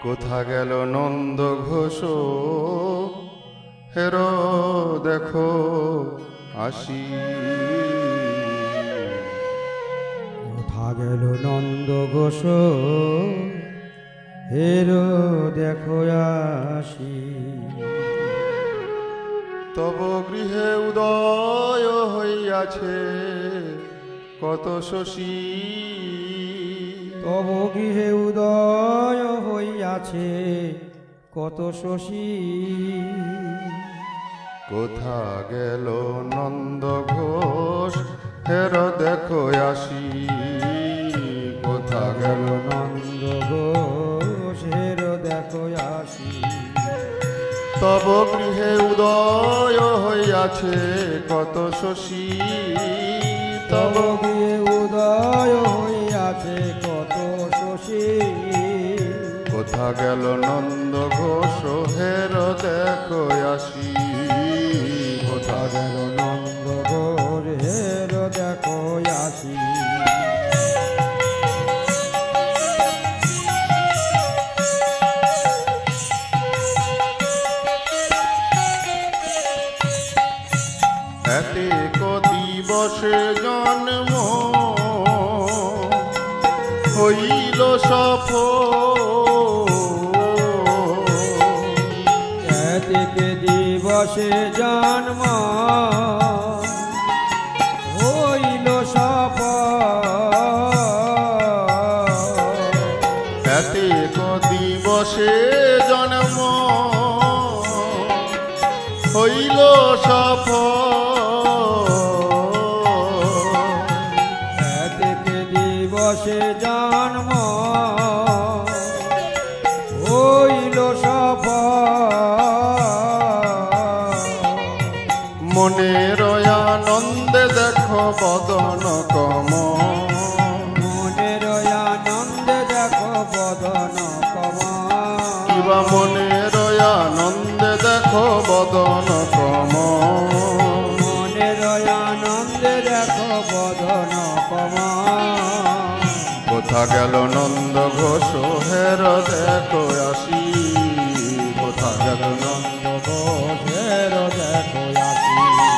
কোথা গেল নন্দ ঘোষ হেরো দেখো আসি। কোথা গেল নন্দ ঘোষ হেরো দেখো আসি। তব গৃহে উদয় হইয়াছে কত শশী। তব গৃহে উদয় হইয়াছে কত শশী। কোথা গেল নন্দ ঘোষ হেরো দেখো আসি। কোথা গেল নন্দ ঘোষ হেরো দেখো আসি। তব গৃহে উদয় হইয়াছে কত শশী। তব গৃহে উদয় হইয়াছে কত শশী। কোথা গেল নন্দ ঘোষ হেরো দেখো আসি। কোথা গেল নন্দ ঘোষ হেরো দেখো আসি। এতে দিবসে জন্ম হইল সফল। এতে দিবসে জন্ম হইল সফল। এতে দিবসে জন্ম হইল সফল। এতে দিবসে জন্ম হইল সফল। মনের আনন্দে দেখো বদন কম। মনের আনন্দে দেখো বদন কম। কিবা মনের আনন্দে দেখো বদন কম। মনের আনন্দে দেখো বদন কম। কোথা গেল নন্দ ঘোষ হেরো দেখো আসি। কোথা গেল নন্দ ঘোষ হেরো দেখো আসি।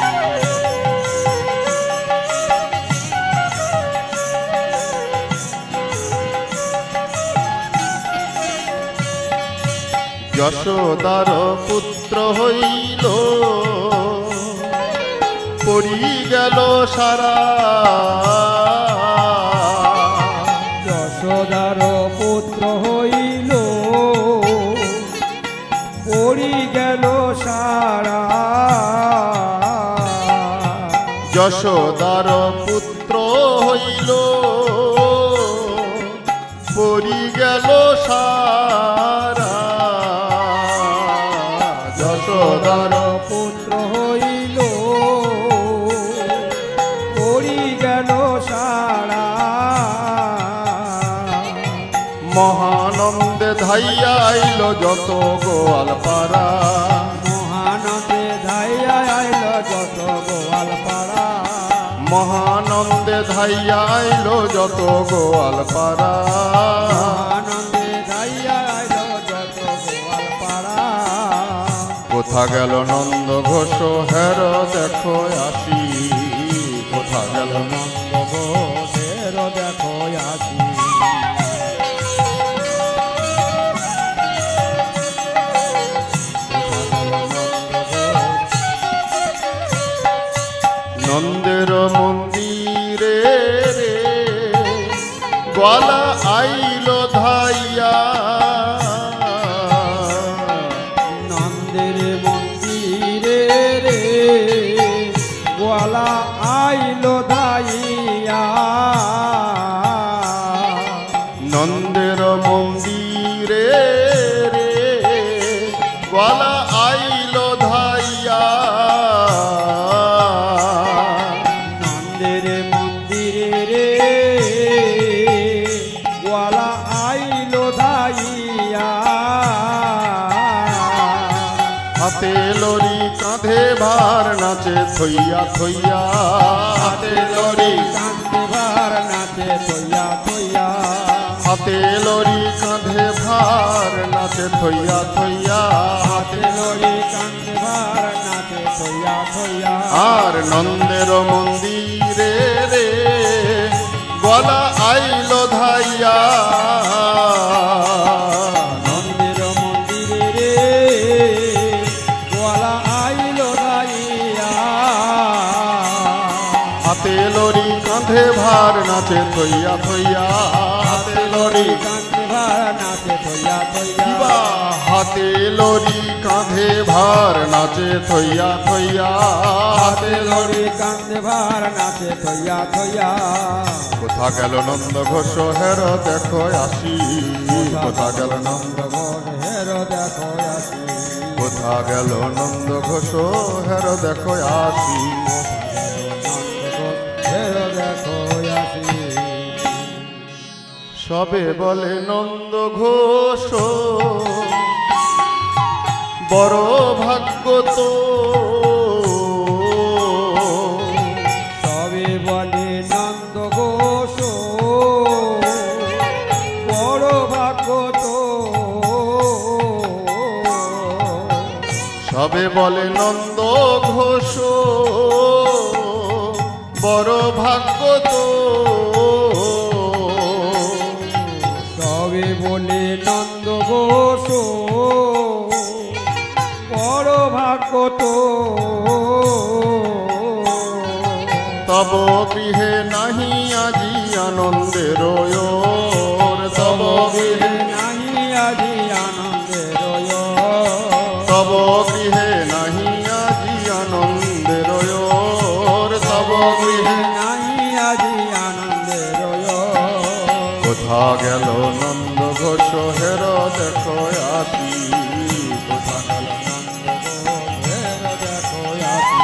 যশোদার পুত্র হইল পড়ি গেল সারা। যশোদার পুত্র হইল পড়ি গেল সারা। যশোদার পুত্র হইল পড়ি গেল সারা। যশোদার পুত্র হইল পড়ি গেল সারা। মহানন্দে ধাইয়া আইল যত গোয়াল পাড়া। মহানন্দে ধাইয়া আইল যত গোয়াল পাড়া। মহানন্দে ধাইয়া আইল যত গোয়াল পাড়া। মহানন্দে ধাইয়া আইল যত গোয়াল পাড়া। কোথা গেল নন্দ ঘোষ হেরো দেখো আসি। কোথা গেল নন্দ ঘোষ হেরো দেখো আসি। নন্দের মন্দিরে রে গ্বালা আইল ধাইয়া। নন্দের মন্দিরে রে গোয়ালা আইল ধাইয়া। নন্দের মন্দিরে রে গ্বালা আইল ধাইয়া। নন্দের মন্দিরে রে গোয়ালা আইল ধাইয়া। হাতে লরি কাঁধে ভার নাচে থইয়া থইয়া। হাতে লরি কাঁধে ভার নাচে থইয়া থইয়া। হাতে লরি কাঁধে ভার ভার নাচে থইয়া থইয়া হাতে লড়ি কান্দে ভার নাচে থইয়া থইয়া আর নন্দের মন্দিরে রে গলা আইল ধাইয়া নন্দের মন্দিরে রে গোয়ালা আইল ধাইয়া হাতে লড়ি কাঁধে ভার নাচে থইয়া থইয়া হাতে লড়ি কান্দে ভার নাচে থইয়া থইয়া কিবা হাতে লড়ি কাঁধে ভার নাচে থইয়া থইয়া হাতে লড়ি কান্দে ভার নাচে থইয়া থইয়া কোথা গেল নন্দ ঘোষ হের দেখো আসি কোথা গেল নন্দ হের দেখো আসি কোথা গেল নন্দ ঘোষ হের দেখো আসি হের দেখো আসি সবে বলে নন্দ ঘোষ বড় ভাগ্য তো সবে বলে নন্দ ঘোষ বড় ভাগ্য তো সবে বলে নন্দ ঘোষ বড় ভাগ্য তো সবে বলে নন্দ ঘোষ বড় ভাগ্য তো তব গৃহে নাহি আজি আনন্দের ওর তব গৃহে নাহি আজি আনন্দের তব গৃহে নাহি আজি আনন্দের ওর তব গৃহে নাহি আজি আনন্দের কোথা গেল নন্দ ঘোষ হের দেখো আসি কোথা গেল দেখো আসি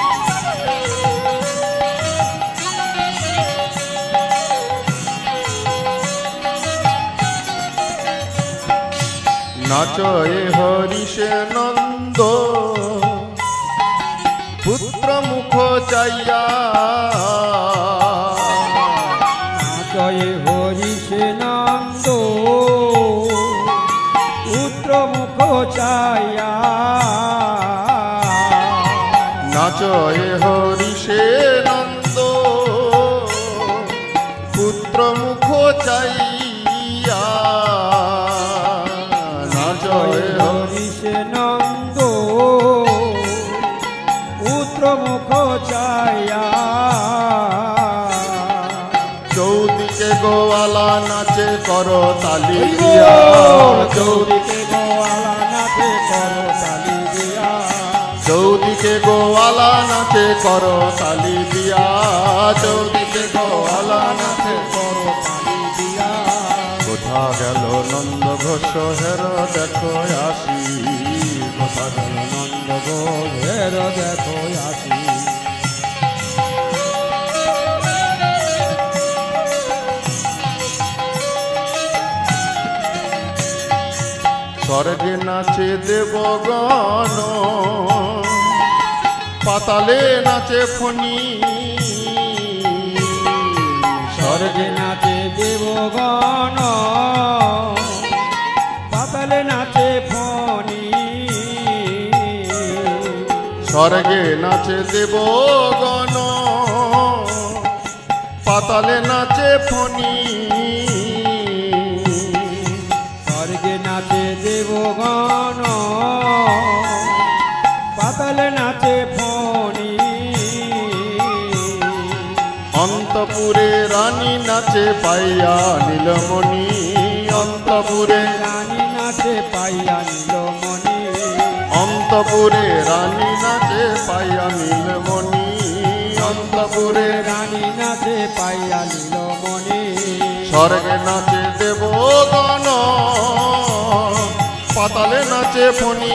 নাচয়ে হরিষে নন্দ পুত্র মুখ চাইয়া জয় হরিষে নন্দ পুত্র মুখ চাইয়া নাচয়ে হরিষে নন্দ পুত্র মুখ চাইয়া নাচয়ে হরিষে নন্দ পুত্র মুখ চাইয়া চৌদিকে গোয়ালা নাচে করো তালি দিয়া চৌদিকে গোয়ালা নাচে করো তালি দিয়া চৌদিকে গোয়ালা নাচে করো তালি দিয়া চৌদিকে গোয়ালা নাচে করো তালি দিয়া কোথা গেল নন্দ ঘোষ হের দেখো আসি কোথা গেল নন্দ ঘোষের দেখো আসি স্বর্গে নাচে দেবগণ পাতালে নাচে ফণি স্বর্গে নাচে দেবগণ পাতালে নাচে ফণি স্বর্গে নাচে দেবগণ পাতালে নাচে ফণি স্বর্গে নাচে দেবগণ পাতালে নাচে ফণি অন্তপুরে রানী নাচে পাইয়া নীলমণি অন্তপুরে রানী নাচে পাইয়া নীলমণি অন্তপুরে রানী নাচে পাইয়া নীলমণি অন্তপুরে রানী নাচে পাইয়া নীলমণি স্বর্গে নাচে দেবগণ পাতালে নাচে ফণি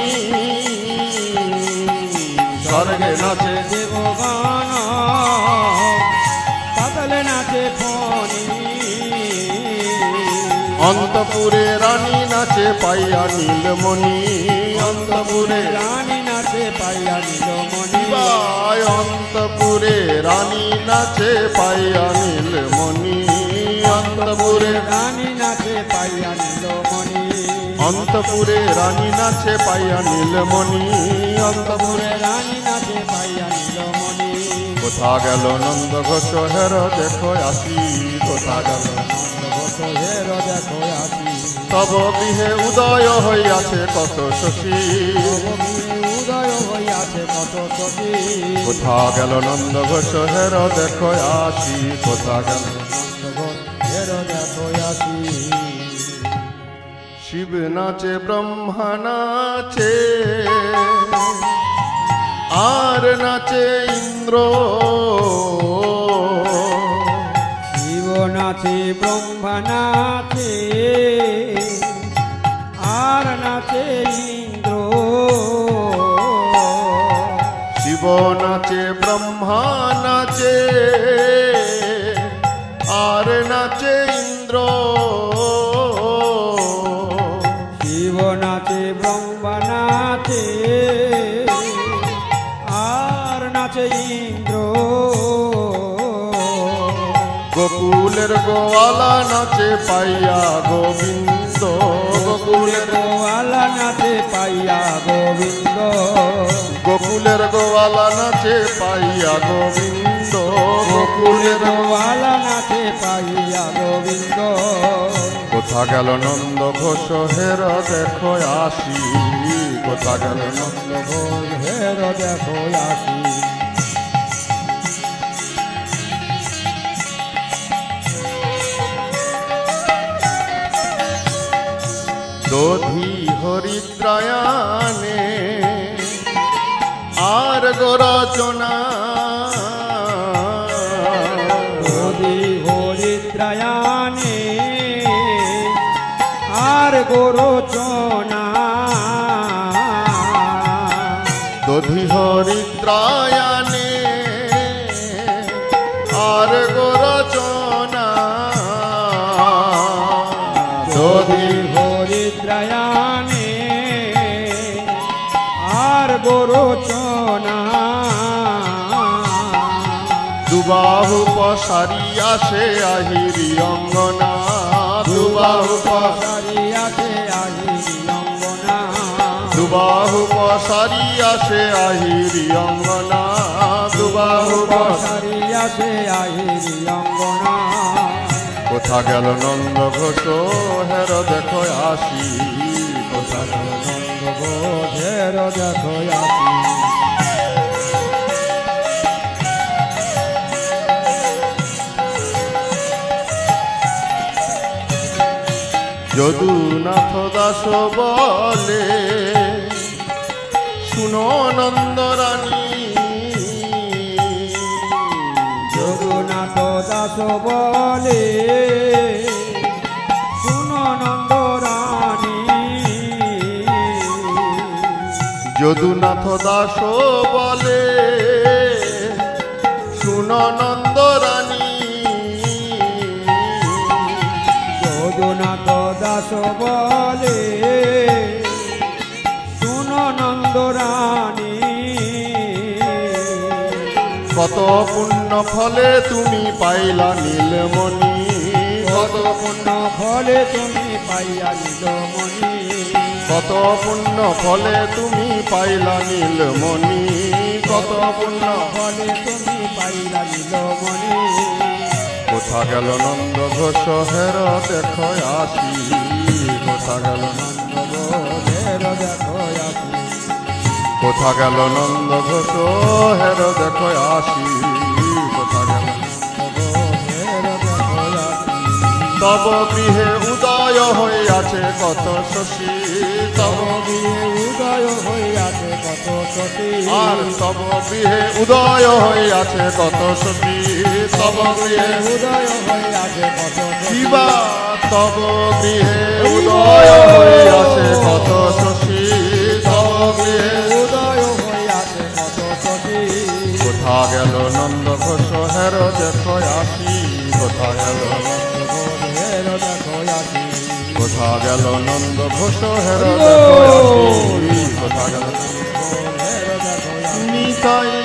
স্বর্গে নাচে দেবগণ পাতালে নাচে ফণি অন্তপুরে রানী নাচে পাইয়া নীলমণি অন্তপুরে রানী নাচে পাইয়া নীলমণি অন্তপুরে রানী নাচে পাইয়া নীলমণি অন্তপুরে রানী নাচে পাইয়া নীলমণি অন্তপুরে রানী নাচে পাইয়া নীলমণি অন্তপুরে রানী নাচে পাইয়া নীলমণি কোথা গেল নন্দ ঘোষ হের দেখো আসি কোথা গেল নন্দঘোষ হের দেখো আসি তব গৃহে উদয় হইয়াছে কত শশী উদয় হইয়াছে কত সখী কোথা গেল নন্দ ঘোষ হের দেখো আসি কোথা গেল নন্দঘোষ হের দেখো আসি শিব নাচে ব্রহ্মা নাচে আর নাচে ইন্দ্র শিব নাচে ব্রহ্মা নাচে আর নাচে ইন্দ্র শিব নাচে ব্রহ্মা নাচে আর নাচে ইন্দ্র শিব নাচে ব্রহ্মা নাচে আর নাচে ইন্দ্র গোকুলের গোয়ালা নাচে পাইয়া গোবিন্দ গোকুলের গোয়ালা নাচে পাইয়া গোবিন্দ গোকুলের গোয়ালা নাচে পাইয়া গোবিন্দ গোকুলের গোয়ালা নাচে পাইয়া গোবিন্দ কোথা গেল নন্দ ঘোষ হের দেখো আসি কোথা গেল নন্দ ঘোষ হের দেখো আসি দধি হরিদ্রায়ানে আর গোরচনা নদী হরিদ্রায়ানে আর গোরচনা দধি হরিদ্রায়ানে আর গোরচনা দধি হরিদ্রায়ানে আর গোরচনা দুবাহু পসারিয়া সে আহিরি অঙ্গনা দুবাহু সারিয়া সে আহিরি অঙ্গনা দুবাহু পসারিয়া সে আহিরি অঙ্গনা দুবাহু সারিয়া সে আহিরি অঙ্গনা কোথা গেল নন্দ ঘোষ হের দেখো আসি কোথা গেল নন্দ ঘোষের দেখো আসি যদুনাথ দাস বলে শুনো নন্দ রানী যদুনাথ দাস বলে শুনো নন্দ রানী যদুনাথ দাস বলে শুনো নন্দ রানী যদুনাথ দাস বলে শুনো নন্দ রানী কত পুণ্য ফলে তুমি পাইলা নীলমণি কত পুণ্য ফলে তুমি পাইয়া নীলমণি কত পুণ্য ফলে তুমি পাইলা নীলমণি কত পুণ্য ফলে তুমি পাইলা নীলমণি কোথা গেল নন্দ ঘোষ হের দেখো আসি কোথা গেল নন্দ ঘোষের দেখো আসি কোথা গেল নন্দ ঘোষ হের দেখো আসি কোথা গেল ঘোষের দেখো আসি তব গৃহে উদয় হইয়াছে কত শশী তব গৃহে উদয় হইয়াছে কত সতী আর তব গৃহে উদয় হইয়াছে কত শশী তব গৃহে উদয় হইয়াছে কত সতী শিবা তব গৃহে উদয় হইয়াছে কত শশী তব গৃহে উদয় হইয়াছে কত সতী কোথা গেল নন্দ ঘোষ হের দেখো আসি কোথা গেল ঘোষের দেখো আসি কোথা গেল নন্দ ঘোষ হের দেখো আসি কোথা গেল ঘোষের দেখো আসি নিতাই